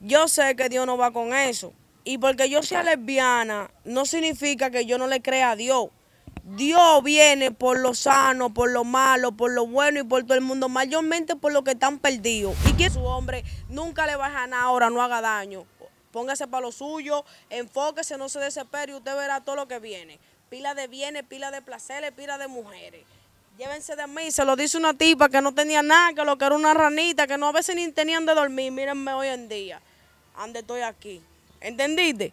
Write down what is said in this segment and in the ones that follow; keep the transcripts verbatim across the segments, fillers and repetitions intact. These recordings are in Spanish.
yo sé que Dios no va con eso. Y porque yo sea lesbiana, no significa que yo no le crea a Dios. Dios viene por lo sano, por lo malo, por lo bueno y por todo el mundo, mayormente por los que están perdidos. Y que su hombre nunca le va a ganar ahora, no haga daño. Póngase para lo suyo, enfóquese, no se desespere y usted verá todo lo que viene. Pila de bienes, pila de placeres, pila de mujeres. Llévense de mí, se lo dice una tipa que no tenía nada, que lo que era una ranita, que no a veces ni tenían de dormir. Mírenme hoy en día, ande estoy aquí. ¿Entendiste?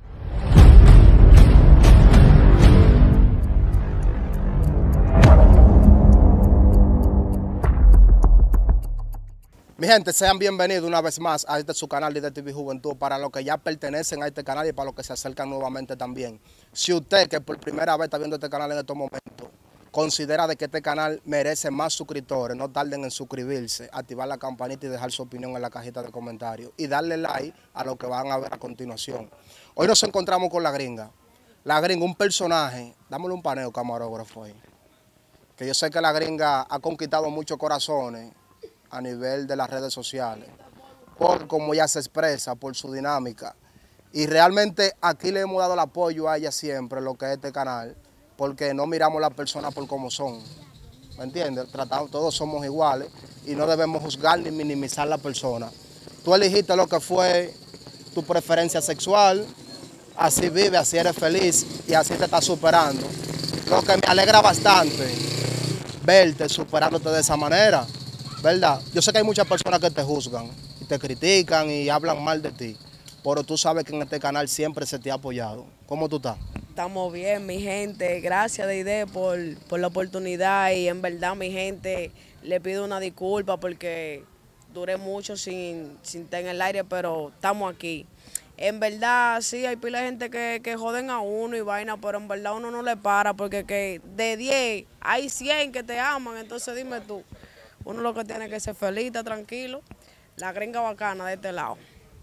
Mi gente, sean bienvenidos una vez más a este su canal Líder T V Juventud, para los que ya pertenecen a este canal y para los que se acercan nuevamente también. Si usted que por primera vez está viendo este canal en estos momentos, considera de que este canal merece más suscriptores, no tarden en suscribirse, activar la campanita y dejar su opinión en la cajita de comentarios y darle like a lo que van a ver a continuación. Hoy nos encontramos con la gringa. La gringa, un personaje, dámosle un paneo camarógrafo ahí, que yo sé que la gringa ha conquistado muchos corazones a nivel de las redes sociales, por cómo ella se expresa, por su dinámica. Y realmente aquí le hemos dado el apoyo a ella siempre, lo que es este canal, porque no miramos a las personas por cómo son, ¿me entiendes? Tratamos, todos somos iguales y no debemos juzgar ni minimizar a la persona. Tú elegiste lo que fue tu preferencia sexual, así vive, así eres feliz y así te estás superando. Lo que me alegra bastante, verte superándote de esa manera. ¿Verdad? Yo sé que hay muchas personas que te juzgan y te critican y hablan mal de ti, pero tú sabes que en este canal siempre se te ha apoyado. ¿Cómo tú estás? Estamos bien, mi gente. Gracias, Deide, por, por la oportunidad. Y en verdad, mi gente, le pido una disculpa porque duré mucho sin, sin estar en el aire, pero estamos aquí. En verdad, sí, hay pila de gente que, que joden a uno y vaina, pero en verdad uno no le para porque que de diez hay cien que te aman, entonces dime tú. Uno lo que tiene que ser feliz, está tranquilo. La gringa bacana de este lado.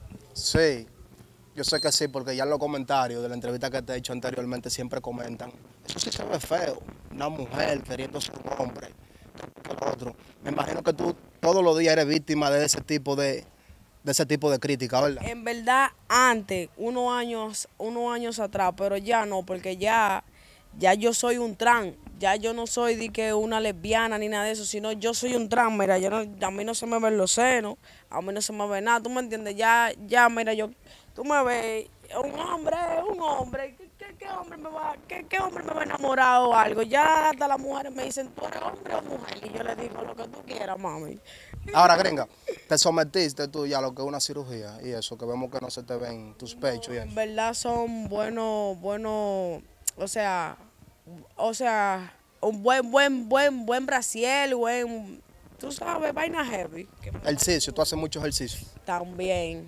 Sí, yo sé que sí, porque ya en los comentarios de la entrevista que te he hecho anteriormente siempre comentan, eso sí se ve feo, una mujer queriendo ser un hombre, que lo otro. Me imagino que tú todos los días eres víctima de ese tipo de, de ese tipo de crítica, ¿verdad? En verdad, antes, unos años, unos años atrás, pero ya no, porque ya, ya yo soy un trans. Ya yo no soy de que una lesbiana ni nada de eso, sino yo soy un trans, mira, yo no, a mí no se me ven los senos, a mí no se me ve nada, ¿tú me entiendes? Ya, ya, mira, yo, tú me ves, un hombre, un hombre, ¿qué, qué, qué hombre me va, qué, qué hombre me va a enamorar o algo? Ya hasta las mujeres me dicen, ¿tú eres hombre o mujer? Y yo le digo, lo que tú quieras, mami. Ahora, gringa, te sometiste tú ya a lo que es una cirugía y eso, que vemos que no se te ven tus pechos No, y en eso. verdad son buenos, buenos, o sea, o sea, un buen, buen, buen, buen brasiel, buen, tú sabes, vaina heavy. Ejercicio, tú haces mucho ejercicio. También.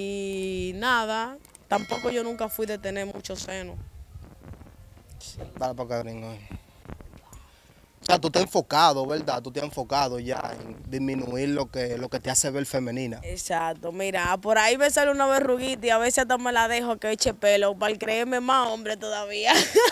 Y nada, tampoco yo nunca fui de tener mucho seno. Sí. Dale para acá, gringo. O sea, tú te has enfocado, ¿verdad? Tú te has enfocado ya en disminuir lo que, lo que te hace ver femenina. Exacto, mira, por ahí me sale una verruguita y a veces hasta me la dejo que eche pelo para creerme más hombre todavía.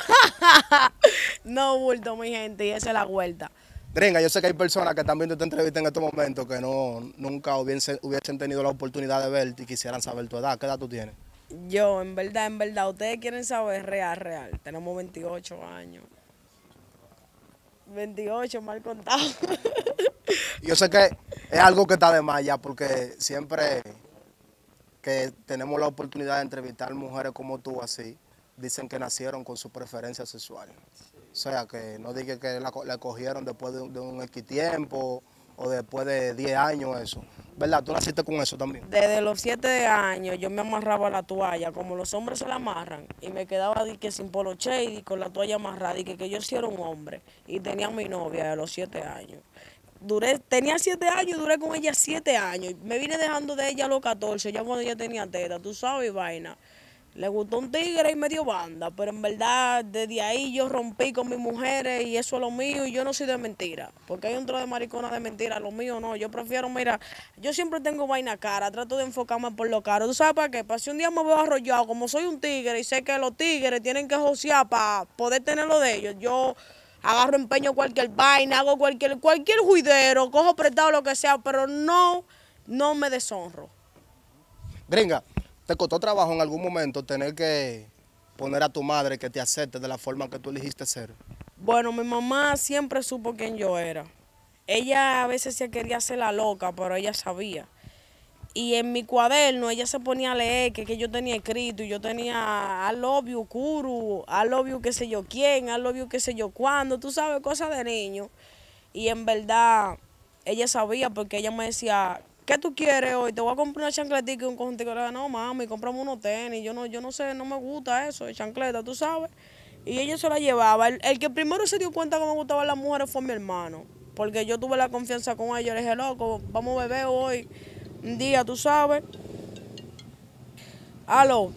No bulto, mi gente, y esa es la vuelta. Gringa, yo sé que hay personas que están viendo esta entrevista en estos momentos que no, nunca hubiesen, hubiesen tenido la oportunidad de verte y quisieran saber tu edad. ¿Qué edad tú tienes? Yo, en verdad, en verdad, ustedes quieren saber real, real. Tenemos veintiocho años. veintiocho, mal contado. Yo sé que es algo que está de más ya, porque siempre que tenemos la oportunidad de entrevistar mujeres como tú así, dicen que nacieron con su preferencia sexual. O sea, que no diga que la, la cogieron después de, de un X tiempo o después de diez años, eso. ¿Verdad? ¿Tú naciste con eso también? Desde los siete años yo me amarraba la toalla, como los hombres se la amarran, y me quedaba di que sin poloche y con la toalla amarrada, y que, que yo sí era un hombre, y tenía a mi novia a los siete años. Duré, tenía siete años y duré con ella siete años. Me vine dejando de ella a los catorce, ya cuando ella tenía teta, tú sabes, vaina. Le gustó un tigre y me dio banda, pero en verdad desde ahí yo rompí con mis mujeres y eso es lo mío y yo no soy de mentira, porque hay un tro de maricona de mentira, lo mío no, yo prefiero, mira, yo siempre tengo vaina cara, trato de enfocarme por lo caro, ¿tú sabes para qué? Para si un día me veo arrollado, como soy un tigre y sé que los tigres tienen que josear para poder tener lo de ellos, yo agarro empeño cualquier vaina, hago cualquier, cualquier juidero, cojo prestado lo que sea, pero no, no me deshonro. Gringa, ¿te costó trabajo en algún momento tener que poner a tu madre que te acepte de la forma que tú elegiste ser? Bueno, mi mamá siempre supo quién yo era. Ella a veces se quería hacer la loca, pero ella sabía. Y en mi cuaderno ella se ponía a leer que, que yo tenía escrito y yo tenía I love you, Kuru, I love you qué sé yo quién, I love you qué sé yo cuándo, tú sabes, cosas de niño. Y en verdad ella sabía porque ella me decía, ¿qué tú quieres hoy? Te voy a comprar una chancletita y un conjuntico. Le dije, no mami, comprame unos tenis, yo no, yo no sé, no me gusta eso, de chancleta, tú sabes. Y ella se la llevaba. El, el que primero se dio cuenta que me gustaban las mujeres fue mi hermano. Porque yo tuve la confianza con ella. Le dije, loco, vamos a beber hoy. Un día, tú sabes. Aló.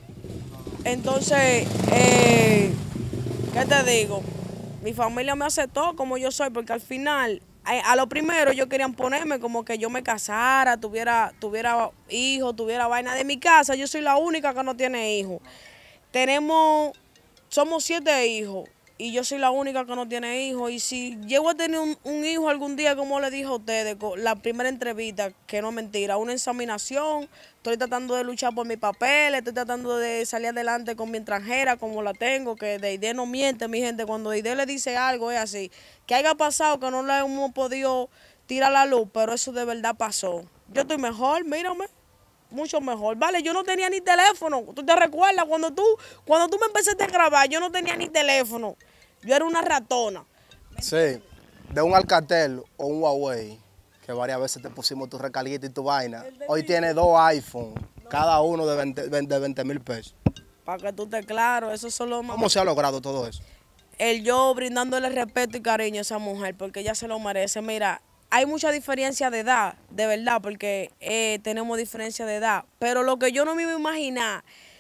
Entonces, eh, ¿qué te digo? Mi familia me aceptó como yo soy. Porque al final, a, a lo primero ellos querían ponerme como que yo me casara, tuviera, tuviera hijos, tuviera vaina. De mi casa, yo soy la única que no tiene hijos. Tenemos... Somos siete hijos y yo soy la única que no tiene hijos. Y si llego a tener un, un hijo algún día, como le dije a ustedes, la primera entrevista, que no es mentira, una examinación, estoy tratando de luchar por mis papeles, estoy tratando de salir adelante con mi extranjera, como la tengo, que Deide no miente, mi gente, cuando Deide le dice algo es así. Que haya pasado, que no le hemos podido tirar la luz, pero eso de verdad pasó. Yo estoy mejor, mírame. Mucho mejor, vale, yo no tenía ni teléfono, ¿tú te recuerdas? Cuando tú, cuando tú me empezaste a grabar, yo no tenía ni teléfono, yo era una ratona. Sí, de un Alcatel o un Huawei, que varias veces te pusimos tu recarguita y tu vaina, hoy tiene dos iPhones, cada uno de veinte mil pesos. Para que tú estés claro, eso solo... ¿Cómo se ha logrado todo eso? El yo brindándole respeto y cariño a esa mujer, porque ella se lo merece. Mira, hay mucha diferencia de edad, de verdad, porque eh, tenemos diferencia de edad. Pero lo que yo no me iba a imaginar,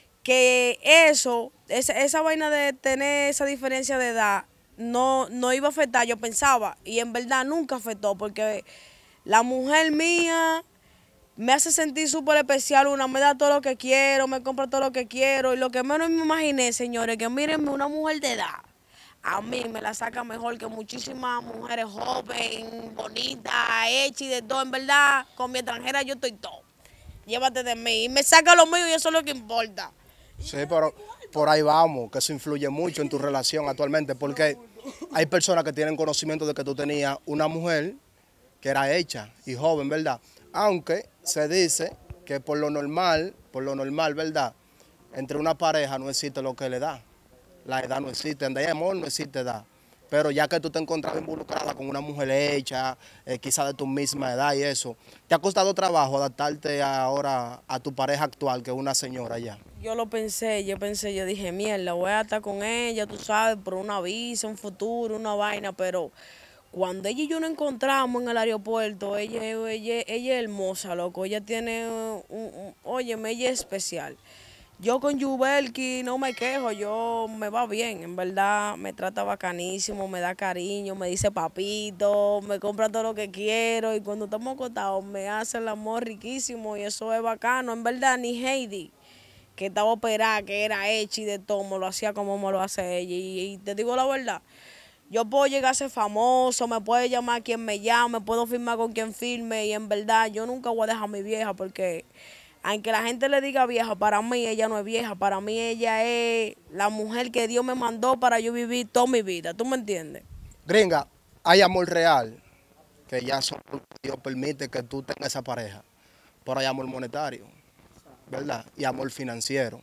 que eso, esa, esa vaina de tener esa diferencia de edad, no, no iba a afectar, yo pensaba. Y en verdad nunca afectó, porque la mujer mía me hace sentir súper especial. Una me da todo lo que quiero, me compra todo lo que quiero. Y lo que menos me imaginé, señores, que mírenme una mujer de edad. A mí me la saca mejor que muchísimas mujeres jóvenes, bonitas, hechas y de todo. En verdad, con mi extranjera yo estoy todo. Llévate de mí. Y me saca lo mío y eso es lo que importa. Sí, pero por ahí vamos, que eso influye mucho en tu relación actualmente, porque hay personas que tienen conocimiento de que tú tenías una mujer que era hecha y joven, ¿verdad? Aunque se dice que por lo normal, por lo normal, ¿verdad? Entre una pareja no existe lo que le da. La edad no existe, donde hay amor no existe edad. Pero ya que tú te encontrabas involucrada con una mujer hecha, eh, quizá de tu misma edad y eso, ¿te ha costado trabajo adaptarte ahora a tu pareja actual, que es una señora ya? Yo lo pensé, yo pensé, yo dije, mierda, voy a estar con ella, tú sabes, por una visa, un futuro, una vaina, pero cuando ella y yo nos encontramos en el aeropuerto, ella, ella, ella es hermosa, loco, ella tiene, un, un, óyeme, ella es especial. Yo con Yubelki no me quejo, yo me va bien, en verdad me trata bacanísimo, me da cariño, me dice papito, me compra todo lo que quiero y cuando estamos acostados me hace el amor riquísimo y eso es bacano, en verdad ni Heidi, que estaba operada, que era hecha y de todo, me lo hacía como me lo hace ella y, y te digo la verdad, yo puedo llegar a ser famoso, me puede llamar quien me llame, puedo firmar con quien firme y en verdad yo nunca voy a dejar a mi vieja porque... Aunque la gente le diga vieja, para mí ella no es vieja, para mí ella es la mujer que Dios me mandó para yo vivir toda mi vida, ¿tú me entiendes? Gringa, hay amor real, que ya solo Dios permite que tú tengas esa pareja, pero hay amor monetario, ¿verdad? Y amor financiero.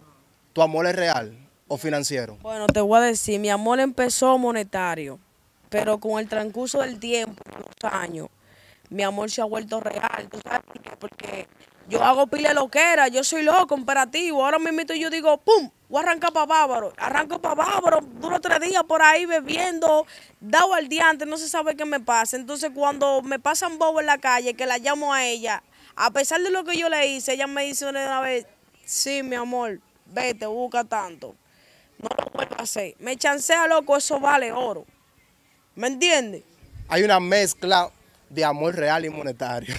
¿Tu amor es real o financiero? Bueno, te voy a decir, mi amor empezó monetario, pero con el transcurso del tiempo, los años, mi amor se ha vuelto real, ¿tú sabes por qué? Porque... Yo hago pile de loquera, yo soy loco, imperativo. Ahora mismo yo digo, ¡pum! Voy a arrancar para Bávaro. Arranco para Bávaro, duro tres días por ahí bebiendo, dado al diante, no se sabe qué me pasa. Entonces cuando me pasan bobo en la calle, que la llamo a ella, a pesar de lo que yo le hice, ella me dice una vez, sí, mi amor, vete, busca tanto. No lo vuelvo a hacer. Me chancea, loco, eso vale oro. ¿Me entiendes? Hay una mezcla de amor real y monetario.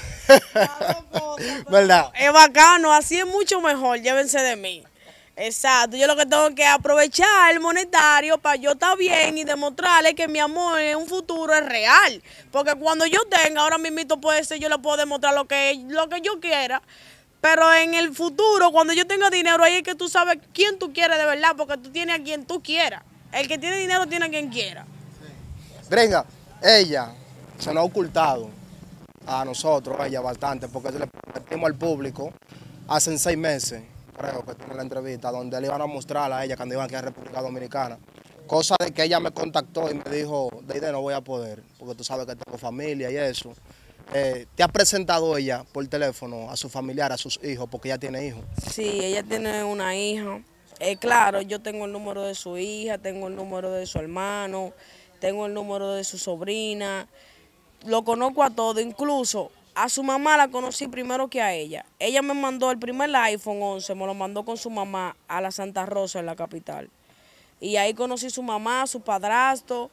¿Verdad? Es bacano, así es mucho mejor, llévense de mí. Exacto, yo lo que tengo que aprovechar el monetario para yo estar bien y demostrarle que mi amor en un futuro es real. Porque cuando yo tenga, ahora mismo puede ser, yo le puedo demostrar lo que, lo que yo quiera, pero en el futuro, cuando yo tenga dinero, ahí es que tú sabes quién tú quieres de verdad, porque tú tienes a quien tú quieras. El que tiene dinero tiene a quien quiera. Gringa, ella se nos ha ocultado a nosotros, a ella bastante, porque le prometimos al público hace seis meses, creo que tiene la entrevista, donde le iban a mostrar a ella cuando iban aquí a República Dominicana. Cosa de que ella me contactó y me dijo, Deide, no voy a poder, porque tú sabes que tengo familia y eso. Eh, ¿Te ha presentado ella por teléfono a su familiar, a sus hijos, porque ella tiene hijos? Sí, ella tiene una hija. Eh, claro, yo tengo el número de su hija, tengo el número de su hermano, tengo el número de su sobrina. Lo conozco a todo, incluso a su mamá la conocí primero que a ella. Ella me mandó el primer iPhone once, me lo mandó con su mamá a la Santa Rosa en la capital. Y ahí conocí a su mamá, a su padrastro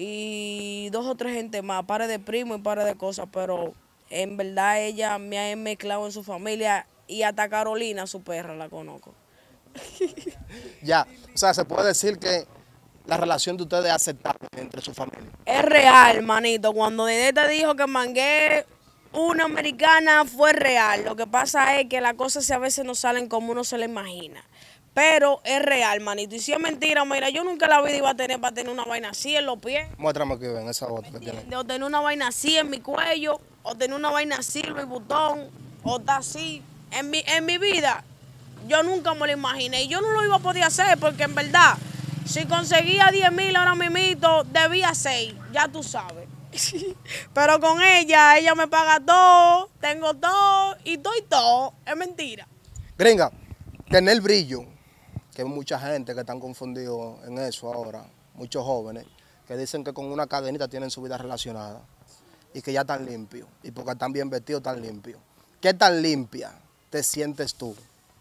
y dos o tres gente más, pares de primos y pares de cosas, pero en verdad ella me ha mezclado en su familia y hasta Carolina, su perra, la conozco. Ya, o sea, se puede decir que la relación de ustedes es aceptable entre su familia. Es real, manito. Cuando Deide te dijo que mangué una americana, fue real. Lo que pasa es que las cosas a veces no salen como uno se le imagina. Pero es real, manito. Y si es mentira, mira, yo nunca en la vida iba a tener para tener una vaina así en los pies. Muéstrame aquí, ven, esa bota que tiene. O tener una vaina así en mi cuello, o tener una vaina así, Louis Vuitton, o está así. En mi, en mi vida, yo nunca me lo imaginé. Y yo no lo iba a poder hacer porque en verdad, si conseguía diez mil ahora mismo, debía seis, ya tú sabes. Pero con ella, ella me paga todo, tengo todo y doy todo. Es mentira. Gringa, tener brillo, que hay mucha gente que están confundidos en eso ahora, muchos jóvenes, que dicen que con una cadenita tienen su vida relacionada y que ya están limpios, y porque están bien vestidos, están limpios. ¿Qué tan limpia te sientes tú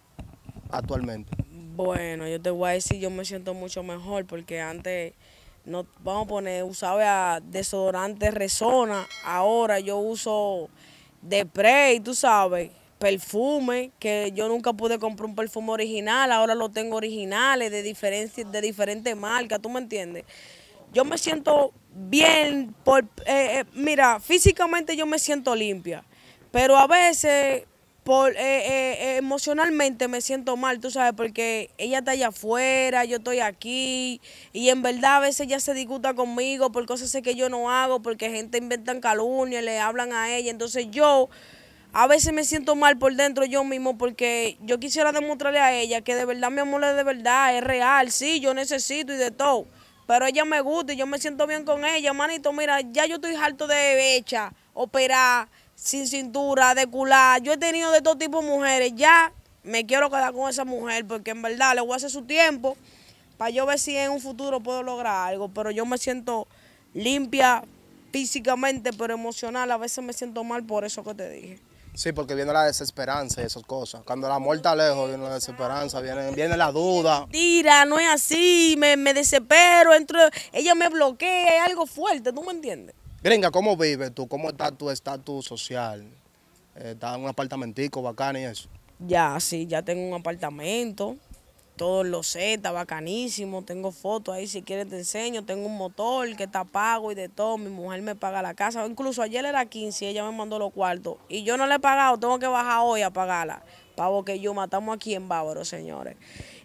actualmente? Bueno, yo te voy a decir, yo me siento mucho mejor porque antes, no, vamos a poner, usaba desodorante Rexona, ahora yo uso de spray, tú sabes, perfume, que yo nunca pude comprar un perfume original, ahora lo tengo originales de diferentes, de diferentes marcas, ¿tú me entiendes? Yo me siento bien, por, eh, eh, mira, físicamente yo me siento limpia, pero a veces por, eh, eh, eh, emocionalmente me siento mal, tú sabes, porque ella está allá afuera, yo estoy aquí, y en verdad a veces ella se disgusta conmigo por cosas que yo no hago, porque gente inventan calumnias, le hablan a ella, entonces yo a veces me siento mal por dentro yo mismo porque yo quisiera demostrarle a ella que de verdad mi amor es de verdad, es real, sí, yo necesito y de todo. Pero ella me gusta y yo me siento bien con ella, manito. Mira, ya yo estoy harto de hecha, operar, sin cintura, de cular. Yo he tenido de todo tipo de mujeres. Ya me quiero quedar con esa mujer porque en verdad le voy a hacer su tiempo para yo ver si en un futuro puedo lograr algo. Pero yo me siento limpia físicamente, pero emocional. A veces me siento mal por eso que te dije. Sí, porque viene la desesperanza y esas cosas. Cuando la muerte está lejos, viene la desesperanza, viene, viene la duda. Mentira, no es así, me, me desespero, entro, ella me bloquea, es algo fuerte, ¿tú me entiendes? Gringa, ¿cómo vives tú? ¿Cómo está tu estatus social? Eh, ¿Estás en un apartamentico bacano y eso? Ya, sí, ya tengo un apartamento, todos lo sé, está bacanísimo, tengo fotos ahí, si quieres te enseño, tengo un motor que está pago y de todo, mi mujer me paga la casa, incluso ayer era quince y ella me mandó los cuartos, y yo no le he pagado, tengo que bajar hoy a pagarla, pavo que yo matamos aquí en Bávaro, señores.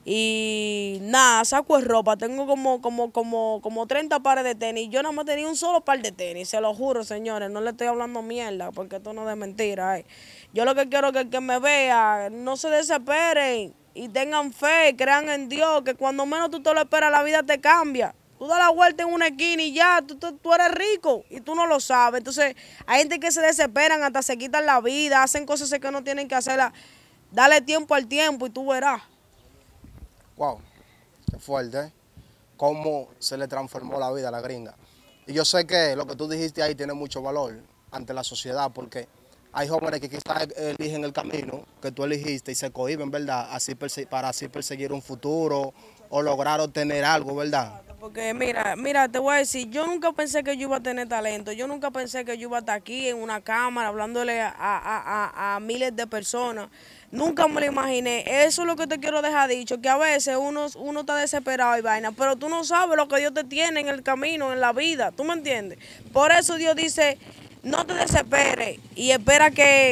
Y nada, saco de ropa, tengo como, como, como, como treinta pares de tenis, yo nada más tenía un solo par de tenis, se lo juro, señores, no le estoy hablando mierda, porque esto no es de mentira, eh. Yo lo que quiero es que el que me vea, no se desesperen, y tengan fe, crean en Dios, que cuando menos tú te lo esperas, la vida te cambia. Tú das la vuelta en una esquina y ya, tú, tú, tú eres rico y tú no lo sabes. Entonces, hay gente que se desesperan, hasta se quitan la vida, hacen cosas que no tienen que hacerlas. Dale tiempo al tiempo y tú verás. Wow, qué fuerte, ¿eh? Cómo se le transformó la vida a la gringa. Y yo sé que lo que tú dijiste ahí tiene mucho valor ante la sociedad, porque hay jóvenes que quizás eligen el camino que tú elegiste y se cohíben, ¿verdad? Así para así perseguir un futuro o lograr obtener algo, ¿verdad? Porque mira, mira, te voy a decir, yo nunca pensé que yo iba a tener talento, yo nunca pensé que yo iba a estar aquí en una cámara hablándole a, a, a, a miles de personas. Nunca me lo imaginé. Eso es lo que te quiero dejar dicho, que a veces uno, uno está desesperado y vaina, pero tú no sabes lo que Dios te tiene en el camino, en la vida, ¿tú me entiendes? Por eso Dios dice, no te desesperes y espera que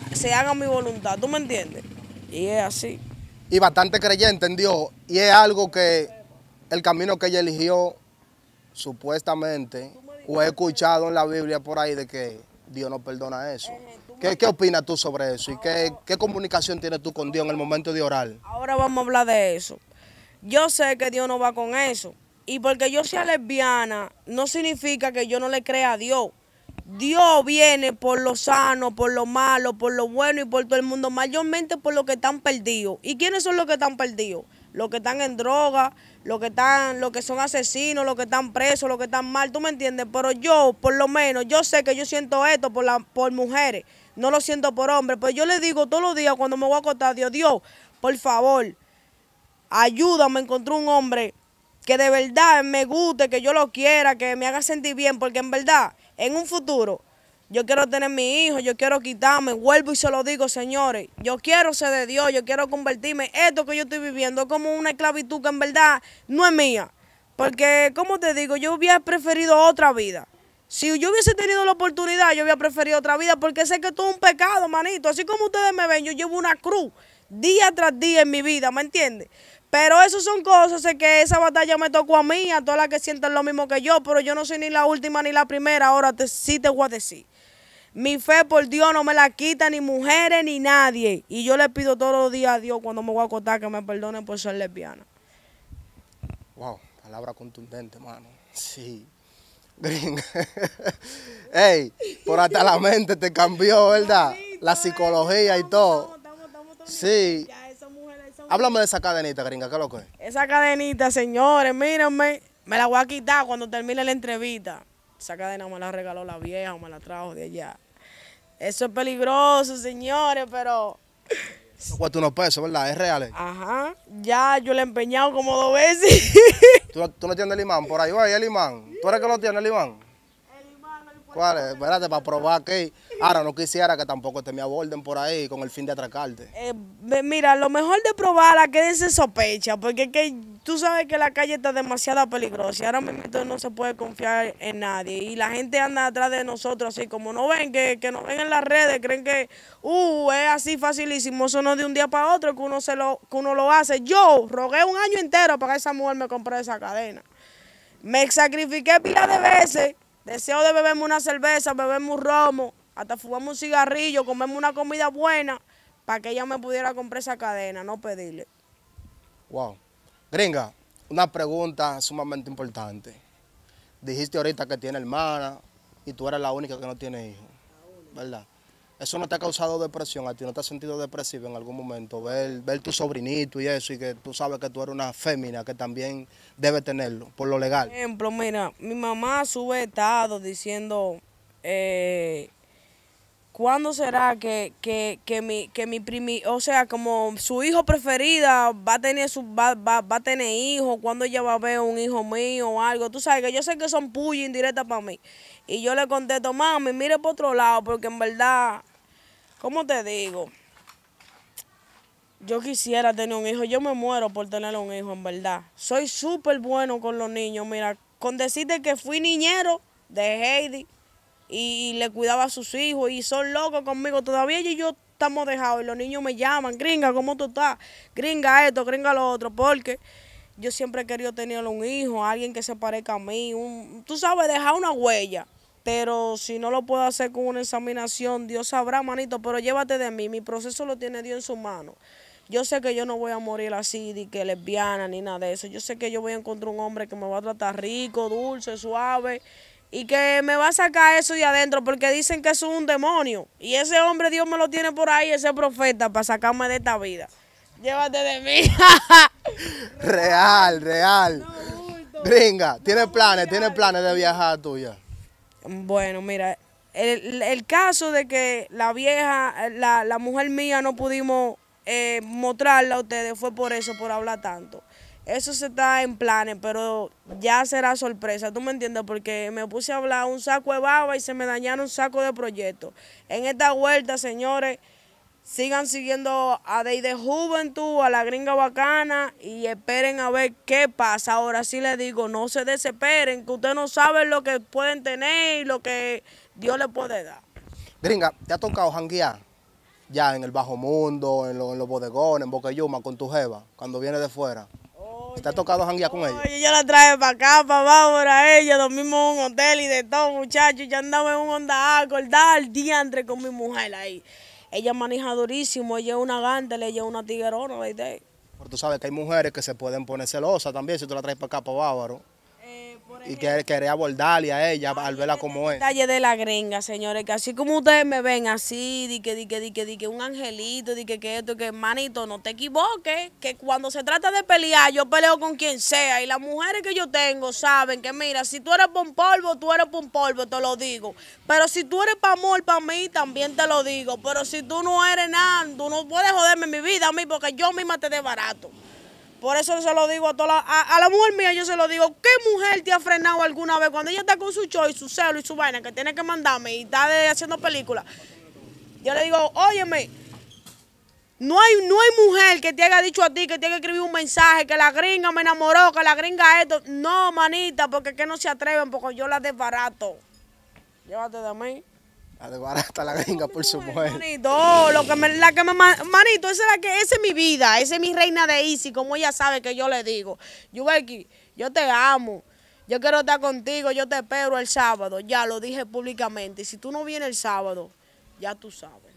se haga mi voluntad, ¿tú me entiendes? Y es así. Y bastante creyente en Dios. Y es algo que el camino que ella eligió, supuestamente, o he escuchado en la Biblia por ahí de que Dios no perdona eso. ¿Qué, qué opinas tú sobre eso? ¿Y qué, qué comunicación tienes tú con Dios en el momento de orar? Ahora vamos a hablar de eso. Yo sé que Dios no va con eso. Y porque yo sea lesbiana, no significa que yo no le crea a Dios. Dios viene por lo sano, por lo malo, por lo bueno y por todo el mundo, mayormente por los que están perdidos. ¿Y quiénes son los que están perdidos? Los que están en droga, los que están, los que son asesinos, los que están presos, los que están mal, ¿tú me entiendes? Pero yo, por lo menos, yo sé que yo siento esto por, la, por mujeres, no lo siento por hombres, pero yo le digo todos los días cuando me voy a acostar a Dios, Dios, por favor, ayúdame a encontrar un hombre que de verdad me guste, que yo lo quiera, que me haga sentir bien, porque en verdad, en un futuro, yo quiero tener mi hijo, yo quiero quitarme, vuelvo y se lo digo, señores, yo quiero ser de Dios, yo quiero convertirme, esto que yo estoy viviendo es como una esclavitud que en verdad no es mía, porque, como te digo, yo hubiera preferido otra vida. Si yo hubiese tenido la oportunidad, yo hubiera preferido otra vida, porque sé que esto es un pecado, manito, así como ustedes me ven, yo llevo una cruz día tras día en mi vida, ¿me entiendes? Pero eso son cosas, sé que esa batalla me tocó a mí, a todas las que sienten lo mismo que yo, pero yo no soy ni la última ni la primera, ahora te, sí te voy a decir. Mi fe por Dios no me la quita ni mujeres ni nadie. Y yo le pido todos los días a Dios cuando me voy a acostar que me perdone por ser lesbiana. Wow, palabra contundente, mano. Sí. Gringa. Ey, por hasta la mente te cambió, ¿verdad? La psicología y todo. Sí. Háblame de esa cadenita, gringa, ¿qué es lo que es? Esa cadenita, señores, mírenme, me la voy a quitar cuando termine la entrevista. Esa cadena me la regaló la vieja o me la trajo de allá. Eso es peligroso, señores, pero... Eso cuesta unos pesos, ¿verdad? ¿Es real? Ajá, ya yo le he empeñado como dos veces. ¿Tú, tú no tienes el imán por ahí? ¿Va? ¿Y el imán? ¿Tú eres que lo tiene el imán? El imán, el ¿Cuál es? Espérate, para probar que... Ahora, no quisiera que tampoco te me aborden por ahí con el fin de atracarte. Eh, mira, lo mejor de probarla, quédense sospecha, porque es que tú sabes que la calle está demasiado peligrosa y ahora mismo no se puede confiar en nadie. Y la gente anda atrás de nosotros así, como no ven, que, que nos ven en las redes, creen que uh, es así facilísimo, eso no es de un día para otro que uno, se lo, que uno lo hace. Yo rogué un año entero para que esa mujer me comprara esa cadena. Me sacrifiqué pila de veces, deseo de beberme una cerveza, beberme un romo, hasta fumarme un cigarrillo, comerme una comida buena, para que ella me pudiera comprar esa cadena, no pedirle. Wow. Gringa, una pregunta sumamente importante. Dijiste ahorita que tiene hermana y tú eres la única que no tiene hijos, ¿verdad? ¿Eso no te ha causado depresión a ti? ¿No te has sentido depresivo en algún momento? Ver, ver tu sobrinito y eso, y que tú sabes que tú eres una fémina que también debe tenerlo, por lo legal. Por ejemplo, mira, mi mamá sube estados diciendo... Eh, ¿Cuándo será que, que, que mi, que mi primi, o sea, como su hijo preferida va a tener su, va, va, va a tener hijos? ¿Cuándo ella va a ver un hijo mío o algo? Tú sabes que yo sé que son pullas indirectas para mí. Y yo le contesto, mami, mire por otro lado, porque en verdad, ¿cómo te digo? Yo quisiera tener un hijo, yo me muero por tener un hijo, en verdad. Soy súper bueno con los niños, mira, con decirte que fui niñero de Heidi, y le cuidaba a sus hijos y son locos conmigo. Todavía ellos y yo estamos dejados y los niños me llaman, gringa, ¿cómo tú estás? Gringa esto, gringa lo otro, porque yo siempre he querido tener un hijo, alguien que se parezca a mí, un, tú sabes, dejar una huella. Pero si no lo puedo hacer con una examinación, Dios sabrá, manito, pero llévate de mí, mi proceso lo tiene Dios en su mano. Yo sé que yo no voy a morir así, de que lesbiana, ni nada de eso. Yo sé que yo voy a encontrar un hombre que me va a tratar rico, dulce, suave, y que me va a sacar eso de adentro, porque dicen que eso es un demonio. Y ese hombre Dios me lo tiene por ahí, ese profeta, para sacarme de esta vida. Llévate de mí. Real, real. No, bulto. Gringa, ¿tienes planes, tienes planes de viajar tuya? Bueno, mira, el, el caso de que la vieja, la, la mujer mía no pudimos eh, mostrarla a ustedes fue por eso, por hablar tanto. Eso se está en planes, pero ya será sorpresa, ¿tú me entiendes? Porque me puse a hablar un saco de baba y se me dañaron un saco de proyectos. En esta vuelta, señores, sigan siguiendo a Day de Juventud, a la Gringa Bacana y esperen a ver qué pasa. Ahora sí les digo, no se desesperen, que ustedes no saben lo que pueden tener y lo que Dios les puede dar. Gringa, ¿te ha tocado janguear ya en el bajo mundo, en, lo- en los bodegones, en Boqueyuma, con tu jeva, cuando viene de fuera? ¿Te ha tocado janguear con ella? Oye, yo la traje para acá, para Bávora, ella, dormimos en un hotel y de todo, muchachos. Yo andaba en un Honda acordada al diantre con mi mujer ahí. Ella maneja durísimo, ella es una gántela, ella es una tiguerona, ¿viste? Porque tú sabes que hay mujeres que se pueden poner celosas también si tú la traes para acá, para Bávaro, Eh, por y ejemplo, que querer abordarle a ella al verla como es. detalle de la gringa, señores, que así como ustedes me ven así, di que, di que, di que, di que un angelito, di que, que esto, que manito, no te equivoques, que cuando se trata de pelear, yo peleo con quien sea, y las mujeres que yo tengo saben que, mira, si tú eres por un polvo, tú eres por un polvo, te lo digo, pero si tú eres para amor, para mí, también te lo digo, pero si tú no eres nada, tú no puedes joderme mi vida a mí, porque yo misma te desbarato. Por eso se lo digo a toda la, a, a la mujer mía, yo se lo digo, ¿qué mujer te ha frenado alguna vez cuando ella está con su show y su celo y su vaina que tiene que mandarme y está de- haciendo películas? Yo le digo, óyeme, no hay, no hay mujer que te haya dicho a ti que te haya escrito un mensaje, que la gringa me enamoró, que la gringa esto. No, manita, porque es que no se atreven, porque yo la desbarato. Llévate de mí. La desbarata la gringa por su mujer. Manito, lo que me, la que me, ma- manito, esa es la que, esa es mi vida, esa es mi reina de Easy, como ella sabe que yo le digo. Yubelki, yo te amo, yo quiero estar contigo, yo te espero el sábado, ya lo dije públicamente. Y si tú no vienes el sábado, ya tú sabes.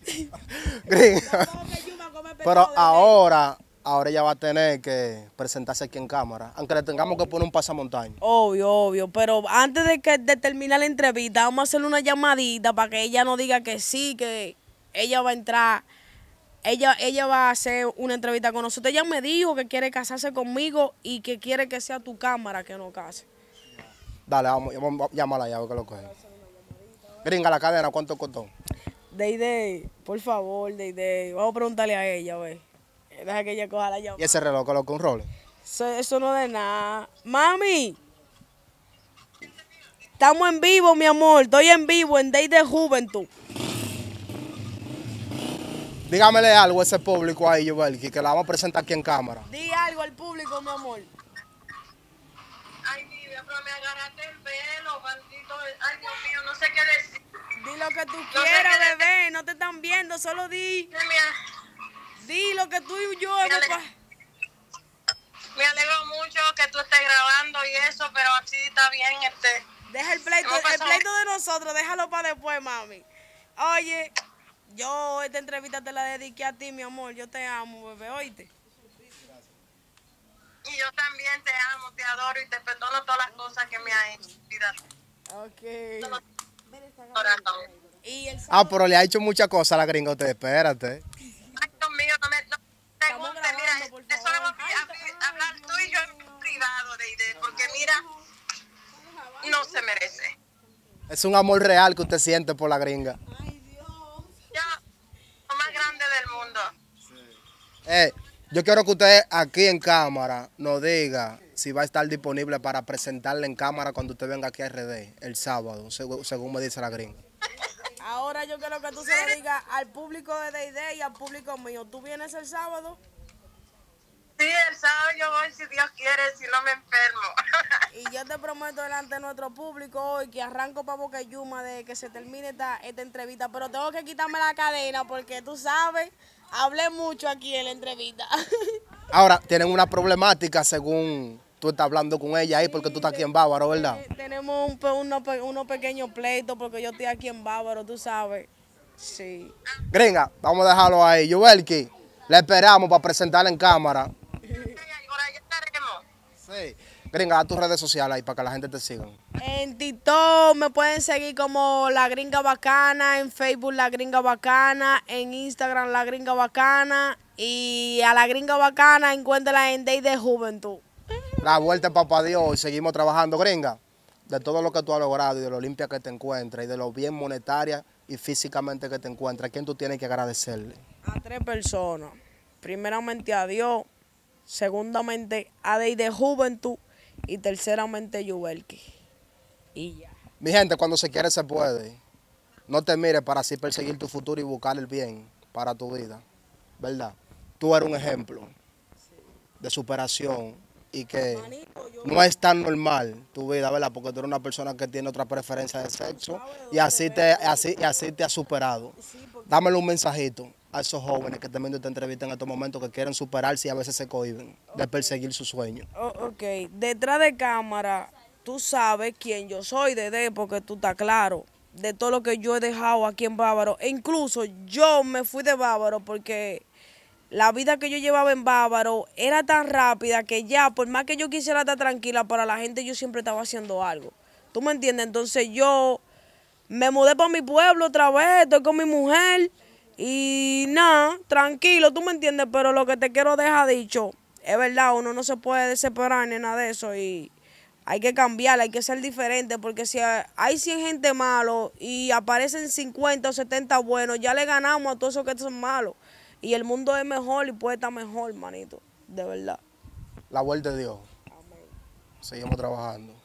Gringa. Pero ahora, ahora ella va a tener que presentarse aquí en cámara, aunque le tengamos que poner un pasamontaña. Obvio, obvio, pero antes de que de terminar la entrevista, vamos a hacerle una llamadita para que ella no diga que sí, que ella va a entrar, ella, ella va a hacer una entrevista con nosotros. Ella me dijo que quiere casarse conmigo y que quiere que sea tu cámara que nos case. Dale, vamos, vamos a llamarla ya, a ver qué lo coge. Gringa, la cadena, ¿cuánto costó? Deide, por favor, Deide, vamos a preguntarle a ella, güey. Deja que ella coja la llamada. ¿Y ese reloj que lo que un role? Eso, eso no es de nada. Mami, estamos en vivo, mi amor. Estoy en vivo en Day de Juventud. Dígamele algo a ese público ahí, Yubelki, que la vamos a presentar aquí en cámara. Di algo al público, mi amor. Ay, Dios, pero me agarraste el pelo, maldito. Ay, Dios mío, no sé qué decir. Di lo que tú sé quieras, qué decir. bebé. No te están viendo, solo di. Me, me, Di lo que tú y yo Me hemos ale- pa- me alegro mucho que tú estés grabando y eso, pero así está bien. Este, Deja el pleito, Hemos el pasado- pleito de nosotros, déjalo para después, mami. Oye, yo esta entrevista te la dediqué a ti, mi amor. Yo te amo, bebé, oíste. y yo también te amo, te adoro y te perdono todas las cosas que me has hecho. Vida, Ok. corazón. Y el Ah, sábado, pero le ha hecho muchas cosas a la gringa a usted, espérate. Ay, Dios mío, no me no me Estamos preguntes, grabando, mira, por eso favor. lo vamos a a- a hablar tú y yo en privado, Deide, porque mira, no se merece. Es un amor real que usted siente por la gringa. Yo, lo más grande del mundo. Eh, yo quiero que usted aquí en cámara nos diga si va a estar disponible para presentarle en cámara cuando usted venga aquí a R D el sábado, seg- según me dice la gringa. ahora yo quiero que tú se lo digas al público de Deide y al público mío. ¿Tú vienes el sábado? Sí, el sábado yo voy si Dios quiere, si no me enfermo. Y yo te prometo delante de nuestro público hoy que arranco para Boqueyuma de que se termine esta, esta entrevista. Pero tengo que quitarme la cadena porque tú sabes, hablé mucho aquí en la entrevista. Ahora, tienen una problemática según tú estás hablando con ella ahí, porque tú estás aquí en Bávaro, ¿verdad? Eh, Tenemos un, pe- unos, pe- unos pequeños pleitos porque yo estoy aquí en Bávaro, tú sabes. Sí. Gringa, vamos a dejarlo ahí. Yubelki, le esperamos para presentarle en cámara. Ahora ya estaremos. Sí. Gringa, da tus redes sociales ahí para que la gente te siga. En TikTok me pueden seguir como La Gringa Bacana, en Facebook La Gringa Bacana, en Instagram La Gringa Bacana y a La Gringa Bacana encuéntrala en Day de Juventud. La vuelta de papá Dios y seguimos trabajando, gringa. De todo lo que tú has logrado y de lo limpia que te encuentras y de lo bien monetaria y físicamente que te encuentras, ¿a quién tú tienes que agradecerle? A tres personas. Primeramente a Dios, segundamente a Day de Juventud y terceramente Yubelki. Y ya. Mi gente, cuando se quiere se puede. No te mires para así perseguir tu futuro y buscar el bien para tu vida, ¿verdad? Tú eres un ejemplo de superación y que Manito, yo no es tan normal tu vida, ¿verdad? Porque tú eres una persona que tiene otra preferencia de sexo y así te, así, y así te has superado. Dámelo un mensajito a esos jóvenes que también te entrevistan en estos momentos que quieren superarse y a veces se cohíben de perseguir sus sueños. O- ok, detrás de cámara, tú sabes quién yo soy, Dede, porque tú estás claro de todo lo que yo he dejado aquí en Bávaro. E incluso yo me fui de Bávaro porque la vida que yo llevaba en Bávaro era tan rápida que ya, por más que yo quisiera estar tranquila, para la gente yo siempre estaba haciendo algo. ¿Tú me entiendes? Entonces yo me mudé para mi pueblo otra vez, estoy con mi mujer y nada, tranquilo, ¿tú me entiendes? Pero lo que te quiero dejar dicho, es verdad, uno no se puede desesperar ni nada de eso y hay que cambiar, hay que ser diferente, porque si hay cien gente malo y aparecen cincuenta o setenta buenos, ya le ganamos a todos esos que son malos. Y el mundo es mejor y puede estar mejor, manito, de verdad. La vuelta de Dios. Seguimos trabajando.